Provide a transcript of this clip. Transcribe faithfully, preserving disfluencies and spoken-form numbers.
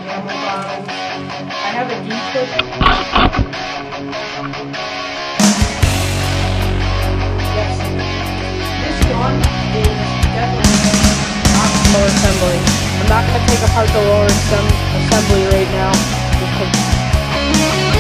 ammo bottles. I have a D-clip. Yes. This gun is definitely not Lower assembly. I'm not going to take apart the lower assembly right now because